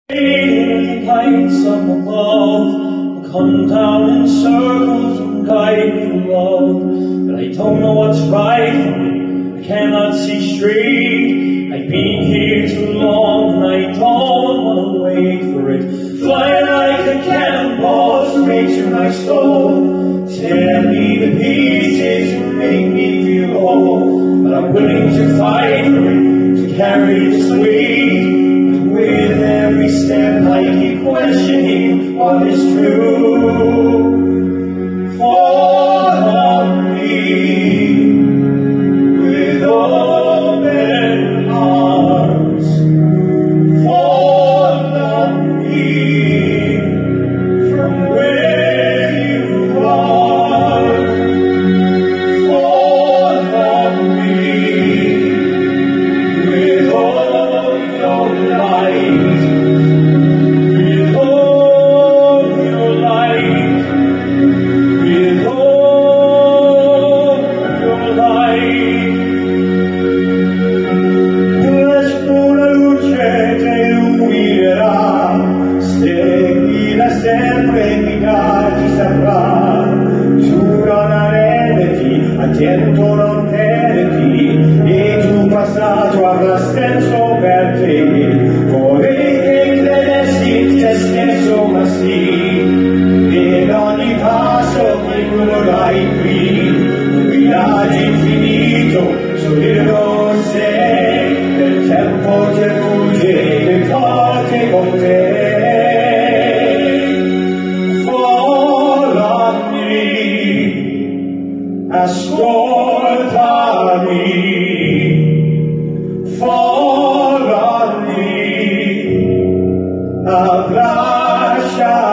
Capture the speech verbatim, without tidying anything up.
The lights up above will come down in circles and guide me to love. But I don't know what's right for me, I cannot see straight. I've been here too long and I don't want to wait for it. Fly like a cannonball straight to my soul. Tear me to pieces and make me feel whole. But I'm willing to fight for it, to carry its weight. With every step I keep questioning what is true. Fall on me with open arms. Fall on me from where you are. Fall on me with all your light. With all your light. With all your light. Presto la luce ti illuminerà, seguila sempre e guidarti saprà. Giuro non arrenderti, attento non perderti, e tu passaggio avrà senso per te. Vorrei che credessi in te stesso, ma sì, in ogni passo che vorrai qui, un viaggio infinito sulle sei, il tempo ti fugge e mi porti con te. Fall on me, ascoltami. Fall on me, abbracciami.